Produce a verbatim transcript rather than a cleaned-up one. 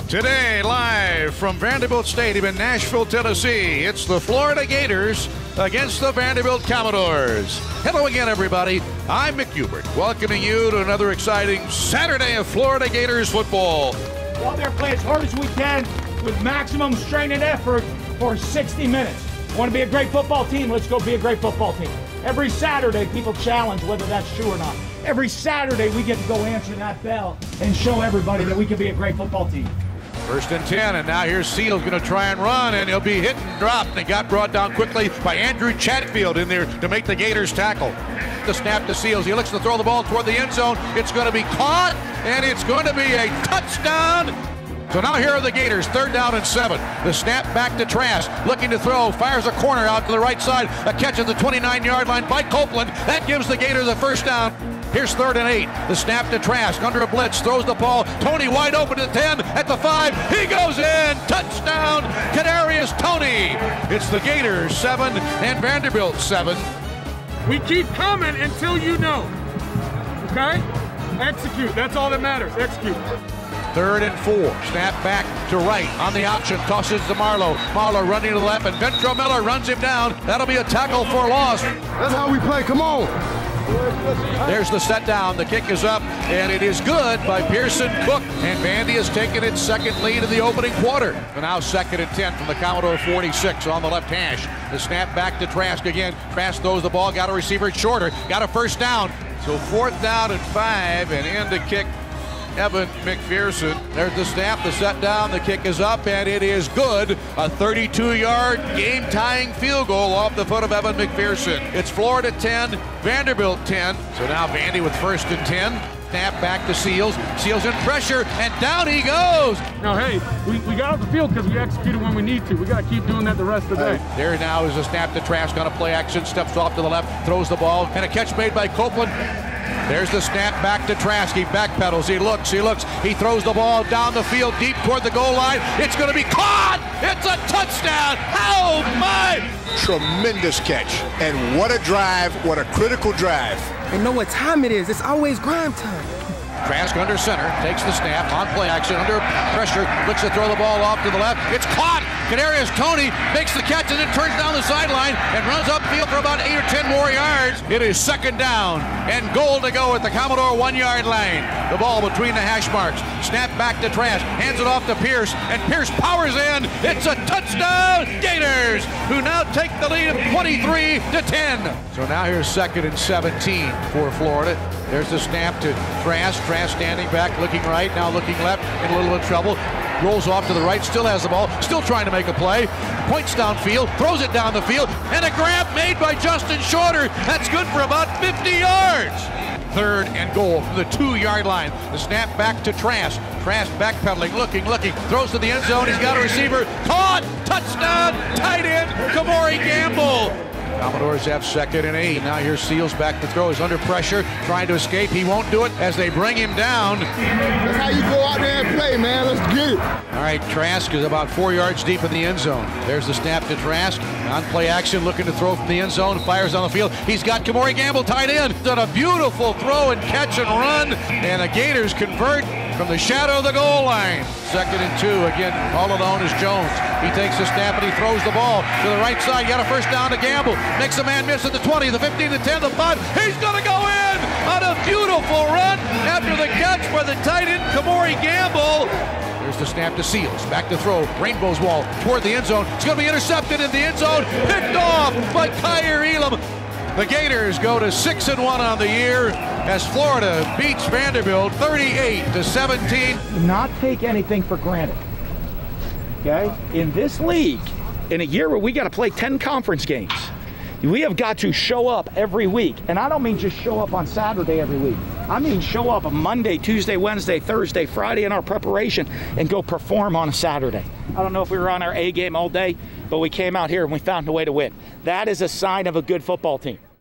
Today, live from Vanderbilt Stadium in Nashville, Tennessee, it's the Florida Gators against the Vanderbilt Commodores. Hello again, everybody. I'm Mick Hubert, welcoming you to another exciting Saturday of Florida Gators football. Go out there, play as hard as we can with maximum strain and effort for sixty minutes. Want to be a great football team? Let's go be a great football team. Every Saturday, people challenge whether that's true or not. Every Saturday, we get to go answer that bell and show everybody that we can be a great football team. First and ten, and now here's Seals going to try and run, and he'll be hit and dropped, and it got brought down quickly by Andrew Chatfield in there to make the Gators tackle. The snap to Seals. He looks to throw the ball toward the end zone. It's going to be caught, and it's going to be a touchdown. So now here are the Gators, third down and seven. The snap back to Trask, looking to throw, fires a corner out to the right side. A catch at the twenty-nine yard line by Copeland. That gives the Gators a first down. Here's third and eight. The snap to Trask, under a blitz, throws the ball. Tony wide open at ten, at the five. He goes in. Touchdown, Kadarius Toney. It's the Gators seven and Vanderbilt seven. We keep coming until you know. Okay? Execute. That's all that matters. Execute. Third and four. Snap back to right on the option. Tosses to Marlowe. Marlowe running to the left, and Ventrell Miller runs him down. That'll be a tackle for loss. That's how we play. Come on. There's the set down. The kick is up, and it is good by Pearson Cook. And Vandy has taken its second lead in the opening quarter. And now second and ten from the Commodore forty-six on the left hash. The snap back to Trask again. Trask throws the ball. Got a receiver shorter. Got a first down. So fourth down and five, and in to kick Evan McPherson. There's the snap, the set down, the kick is up, and it is good. A thirty-two yard game-tying field goal off the foot of Evan McPherson. It's Florida ten, Vanderbilt ten. So now Vandy with first and ten. Snap back to Seals. Seals in pressure, and down he goes. Now, hey, we, we got off the field because we executed when we need to. We got to keep doing that the rest of the day. There now is a snap to Trask on a play action. Steps off to the left, throws the ball, and a catch made by Copeland. There's the snap back to Trask. He backpedals. He looks. He looks. He throws the ball down the field deep toward the goal line. It's going to be caught. It's a touchdown. Oh, my. Tremendous catch. And what a drive. What a critical drive. And know what time it is. It's always grind time. Trask under center, takes the snap, on play action, under pressure, looks to throw the ball off to the left. It's caught! Kadarius Toney makes the catch and then turns down the sideline and runs upfield for about eight or ten more yards. It is second down and goal to go at the Commodore one-yard line. The ball between the hash marks. Snap back to Trask, hands it off to Pierce, and Pierce powers in. It's a touchdown! Gators, who now take the lead of twenty-three to ten. So now here's second and seventeen for Florida. There's the snap to Trask. Trask standing back, looking right, now looking left, in a little bit of trouble. Rolls off to the right, still has the ball, still trying to make a play. Points downfield, throws it down the field, and a grab made by Justin Shorter. That's good for about fifty yards. Third and goal from the two-yard line. The snap back to Trask. Trask backpedaling, looking, looking, throws to the end zone. He's got a receiver. Caught! Touchdown! Tight end, Kamori Gamble. Commodores have second and eight. Now here's Seals back to throw. He's under pressure, trying to escape. He won't do it as they bring him down. That's how you go out there and play, man. Let's get it. All right, Trask is about four yards deep in the end zone. There's the snap to Trask. On play action, looking to throw from the end zone. Fires on the field. He's got Kamori Gamble tied in. Done a beautiful throw and catch and run. And the Gators convert from the shadow of the goal line. Second and two. Again, all alone is Jones. He takes the snap and he throws the ball to the right side. Got a first down to Gamble. Makes a man miss at the twenty, the fifteen, the ten, the five. He's going to go in on a beautiful run after the catch by the tight end, Kamori Gamble. There's the snap to Seals. Back to throw. Rainbow's wall toward the end zone. It's going to be intercepted in the end zone. Picked off by Kyer Elam. The Gators go to six and one on the year as Florida beats Vanderbilt thirty-eight to seventeen. Not take anything for granted. Okay? In this league, in a year where we got to play ten conference games, we have got to show up every week. And I don't mean just show up on Saturday every week. I mean show up on Monday, Tuesday, Wednesday, Thursday, Friday in our preparation and go perform on a Saturday. I don't know if we were on our A game all day, but we came out here and we found a way to win. That is a sign of a good football team.